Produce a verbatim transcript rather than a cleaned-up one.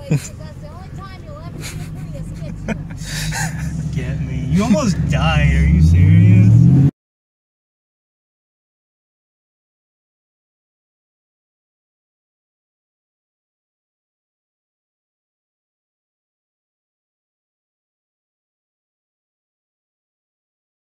Prius. That's the only time you'll ever see a Prius get you. Get me. You almost died. Are you